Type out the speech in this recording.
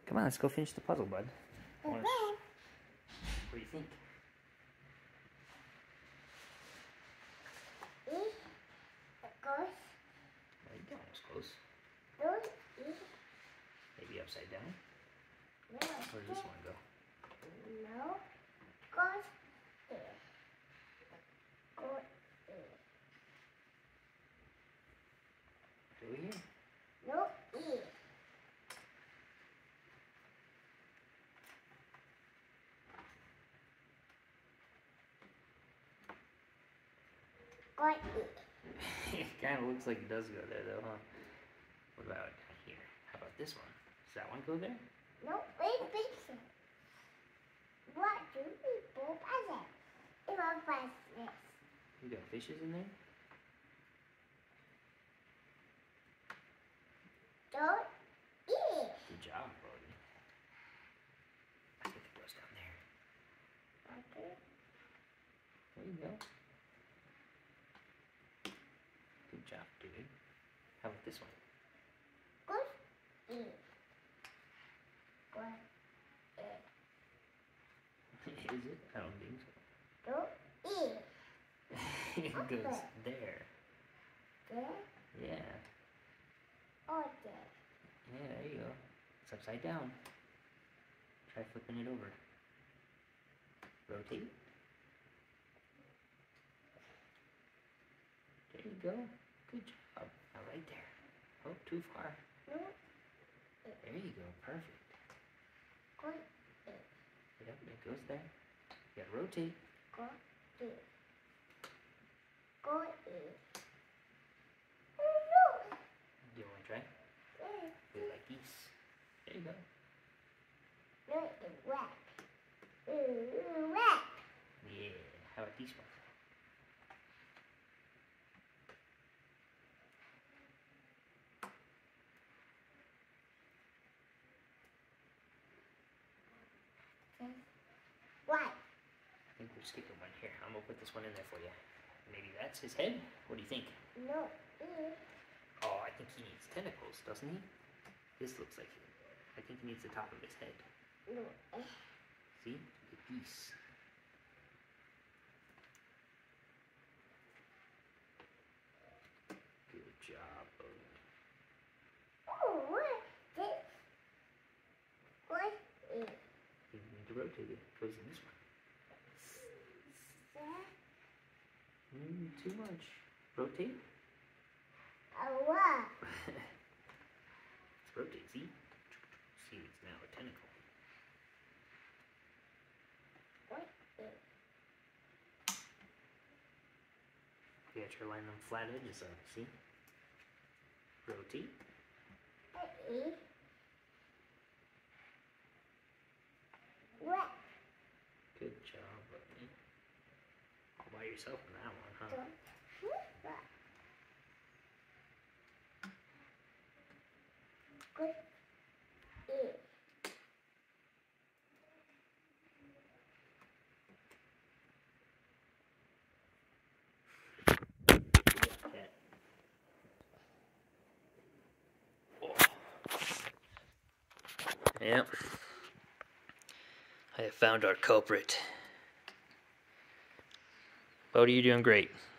Come on, let's go finish the puzzle, bud. What do you think? There you go, almost close. Maybe upside down? Where does this one go? No, goes here. Go here. Over here. No, here. Go here. It kind of looks like it does go there, though, huh? What about here? How about this one? Does that one go there? No, wait, picture. What do people pass it? It will pass this. You got fishes in there? Don't eat. Good job, Bodhi. I think it goes down there. Okay. There you go. Good job, dude. How about this one? Go eat. Go eat. Is it? I don't think so. Don't eat. It goes there. There. Yeah. Oh, there. Yeah, there you go. It's upside down. Try flipping it over. Rotate. There you go. Good job. Now right there. Oh, too far. No. There you go. Perfect. Go eat. Yep, it goes there. You gotta rotate. Go eat. Go eat. You wanna try? Yeah. Do it like geese. There you go. No, it's wet. Wet. Yeah. How about these ones? Why? I think we're skipping one here. I'm gonna put this one in there for you. Maybe that's his head? What do you think? No, eat. Oh, I think he needs tentacles, doesn't he? This looks like it. I think he needs the top of his head. No. See? The geese. Good job, Bodhi. Oh, what? This. What is You need to rotate it. It goes in this one. that? Too much. Rotate. What? Let's rotate, see? See, it's now a tentacle. What is You gotta try to line them flat edges up, see? Rotate. what is what? Good job, Bodhi. All by yourself on that one, huh? Don't what? Good is Yeah. Oh. Yep. I have found our culprit. Bodhi, you're doing great.